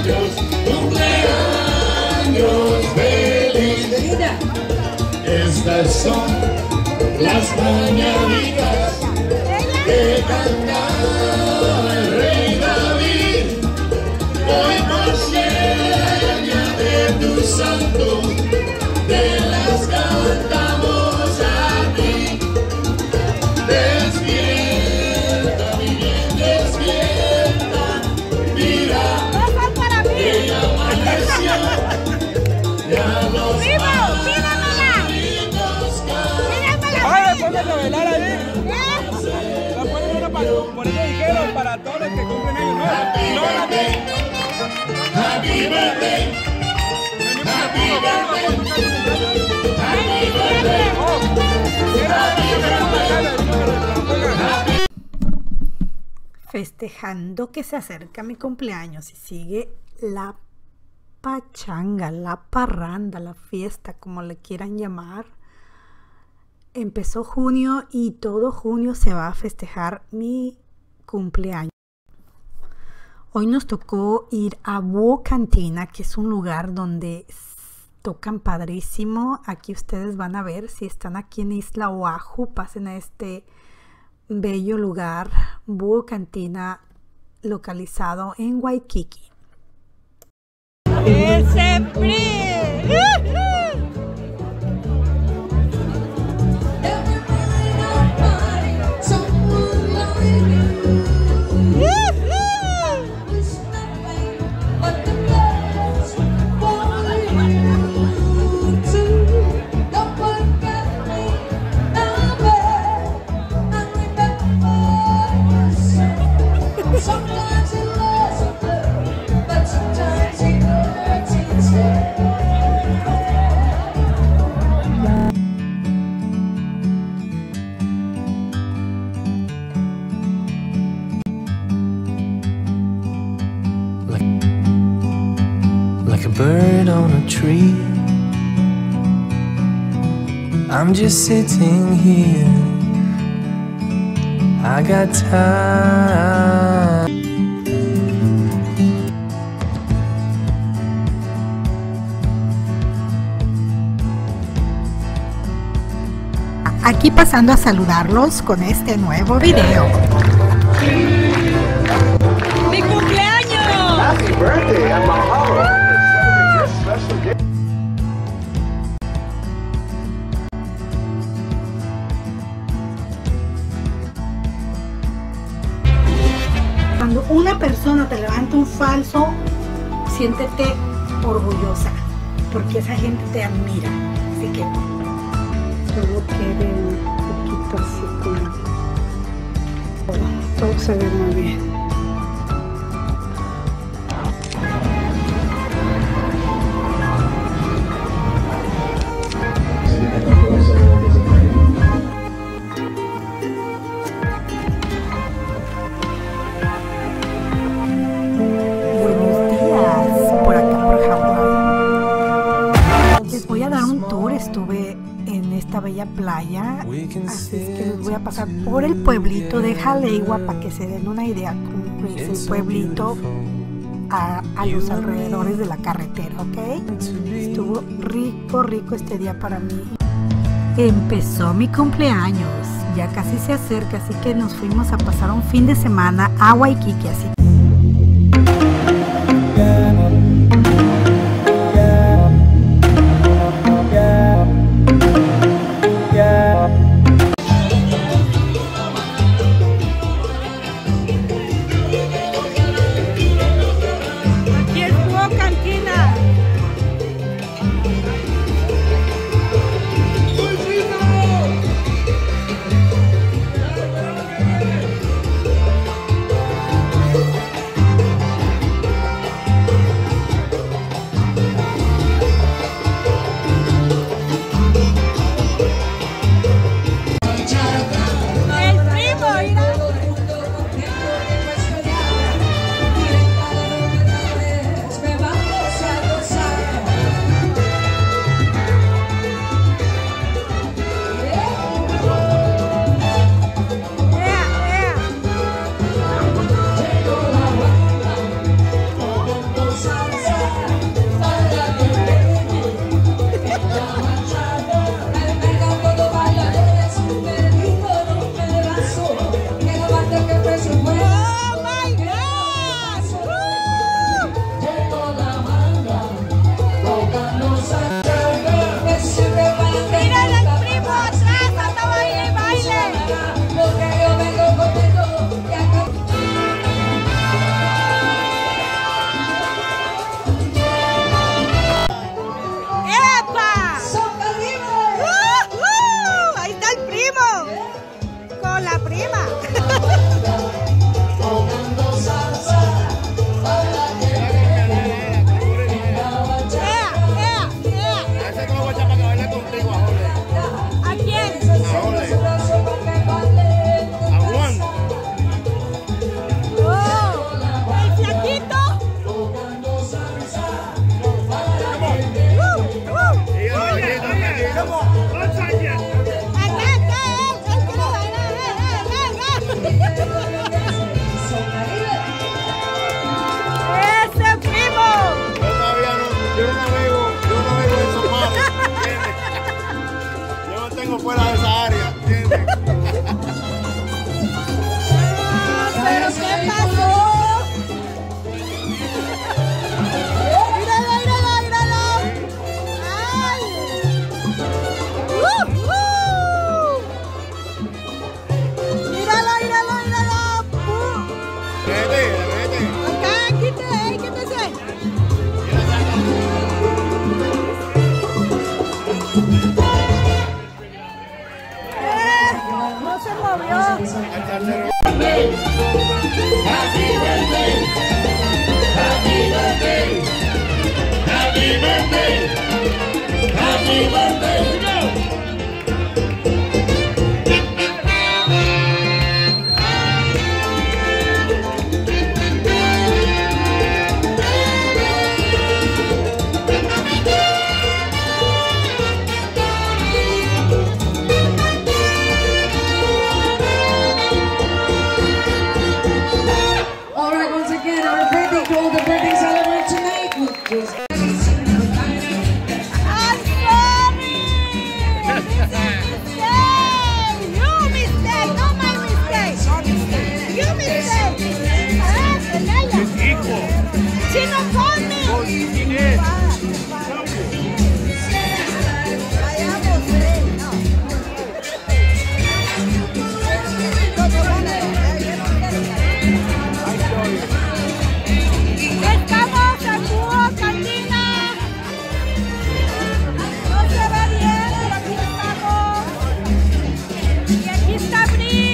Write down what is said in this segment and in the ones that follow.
cumpleaños feliz. Estas son las mañanitas que cantaba el rey David. Hoy por seña de tu santo, te las cantamos a ti. Despierta, mi bien, despierta. Mira, que ya amaneció. Ya los pajaritos cantan. ¡Ay, después de revelar ahí! La ponen una por eso dijeron, para todos los que cumplen años nuevos. Happy birthday, happy birthday, happy birthday, happy birthday. Festejando que se acerca mi cumpleaños y sigue la pachanga, la parranda, la fiesta, como le quieran llamar. Empezó junio y todo junio se va a festejar mi cumpleaños. Hoy nos tocó ir a Búho Cantina, que es un lugar donde tocan padrísimo. Aquí ustedes van a ver, si están aquí en Isla Oahu, pasen a este bello lugar, Búho Cantina, localizado en Waikiki. ¡Ese PRI! Sometimes it lasts a blur, but sometimes it hurts instead. Like a bird on a tree, I'm just sitting here. I got time. Aquí pasando a saludarlos con este nuevo video. ¡Mi cumpleaños! Happy birthday at Mahalo. Special gift. Cuando una persona te levanta un falso, siéntete orgullosa, porque esa gente te admira. Así que todo quede un poquito así como todo se ve muy bien. Estuve en esta bella playa, así es que les voy a pasar por el pueblito de Haleiwa para que se den una idea cómo es el pueblito a los alrededores de la carretera, ¿ok? Estuvo rico este día para mí. Empezó mi cumpleaños, ya casi se acerca, así que nos fuimos a pasar un fin de semana a Waikiki, así. All right, once again, our birthday call, the birthday celebrant tonight was I'm sorry! You mistake, not my mistake. You mistake. Hijo. Chino, call me. ¿Quién es? Estamos en Búho Cantina. No se ve bien, pero aquí estamos. Y aquí está Bri.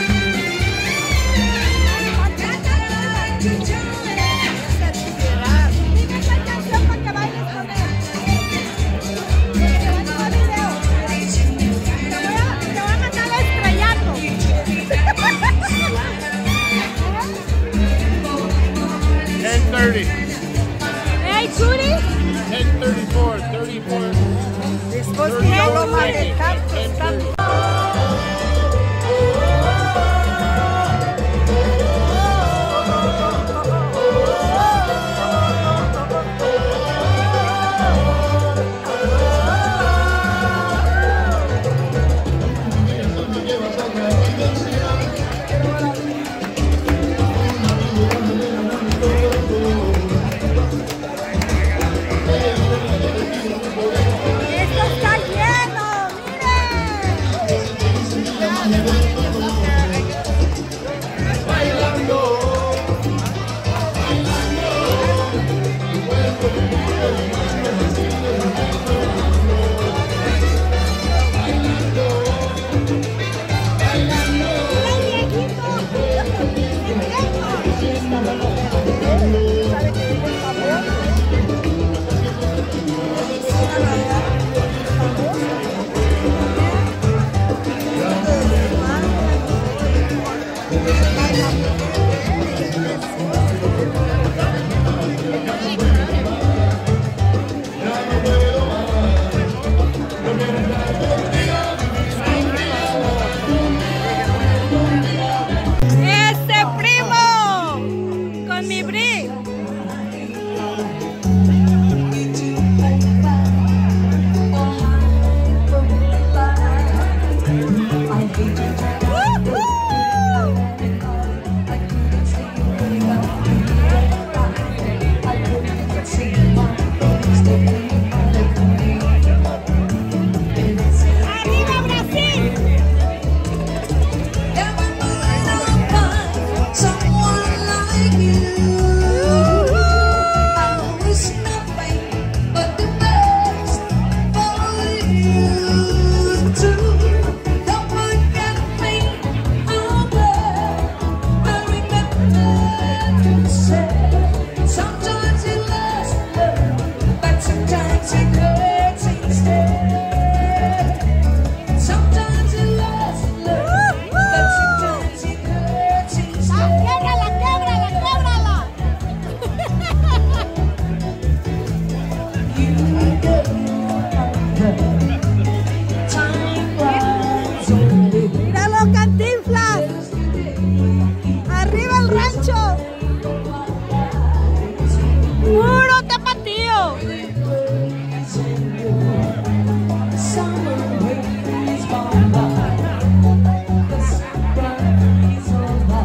Dime esa canción para que bailes con él. Te voy a mandar video. Te voy a mandar el estrellato. 10:30. Hey, Curi. 10:34. 34. Después que hablo mal de tanto. Esto está lleno, ¡Ese primo! Con mi Bri. ¡Arriba, Brasil! Sometimes it lasts love, but sometimes it hurts instead. Sometimes it lasts love, but sometimes it hurts instead. ¡Québrala, québrala, québrala! You know, time runs away. ¡Míralo, Cantinflas! ¡Arriba el rancho! ¡Puro tapatío! Summer rains fall by, the sunrise on my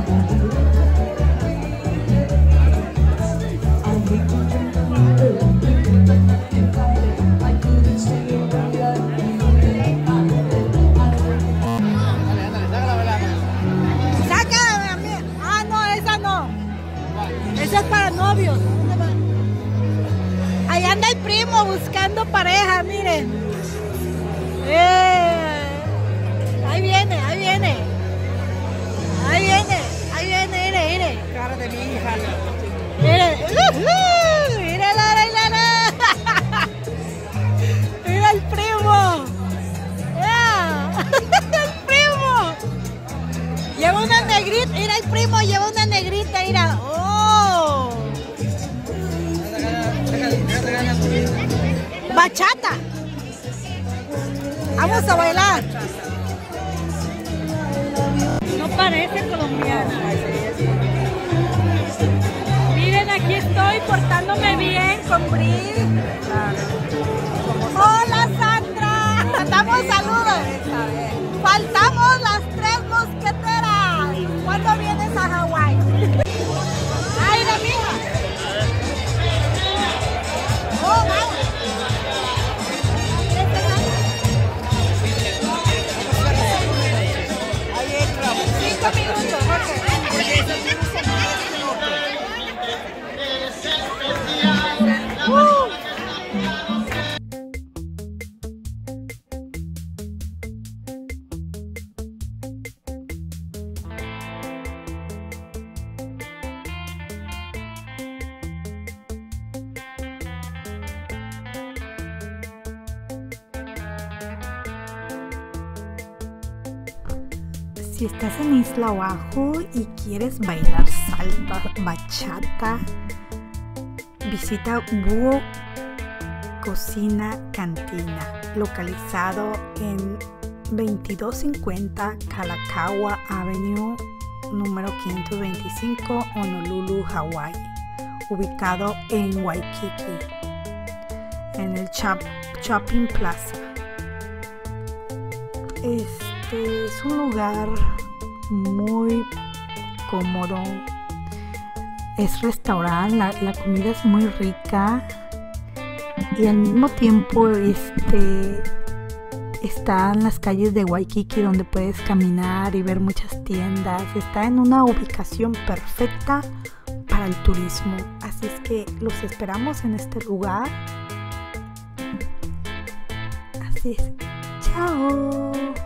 I hate to drink I couldn't stay around ¡Sácala a mí! ¡Ah, no, esa no! Esa es para novios. ¿Dónde va? Ahí anda el primo buscando pareja, miren. Ahí viene, ahí viene. Ahí viene, ahí viene, mire, mire. Cara de mi hija. Mire, mire la. Mira el primo. Bachata. Vamos a bailar. No parece colombiana. Miren, aquí estoy portándome bien con Bri. Hola Sandra. Damos saludos. Faltamos las 3 mosqueteras. ¿Cuándo vienes a Hawái? Ay, la mija. Oh, vamos. 5 minutos, Si estás en Isla Oahu y quieres bailar salsa, bachata, visita Búho Cocina Cantina, localizado en 2250 Kalakaua Avenue, número 525, Honolulu, Hawái, ubicado en Waikiki, en el Shopping Plaza. Es un lugar muy cómodo, es restaurante, la comida es muy rica y al mismo tiempo está en las calles de Waikiki, donde puedes caminar y ver muchas tiendas. Está en una ubicación perfecta para el turismo, así es que los esperamos en este lugar. Así es, chao.